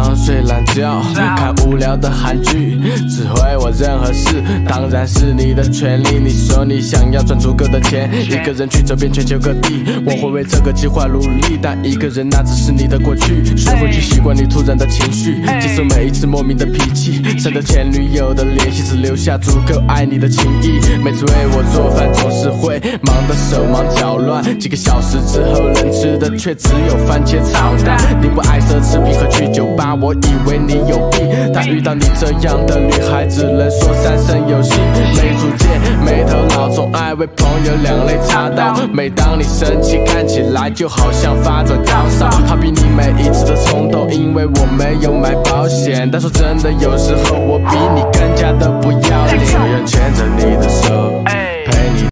上睡懒觉，看无聊的韩剧，指挥我任何事，当然是你的权利。你说你想要赚足够的钱，一个人去走遍全球各地，我会为这个计划努力。但一个人那只是你的过去，学会去习惯你突然的情绪，接受每一次莫名的脾气，省得前女友的联系，只留下足够爱你的情谊。每次为我做饭总是会忙得手忙脚乱，几个小时之后能吃的却只有番茄炒蛋。你不爱奢侈品和去酒吧，我以为你有病，但遇到你这样的女孩只能说三生有幸。没主见没头脑，总爱为朋友两肋插刀，每当你生气看起来就好像发着高烧，好比你每一次的冲动因为我没有买保险，但说真的有时候我比你更加的不要脸。这样牵着你的手，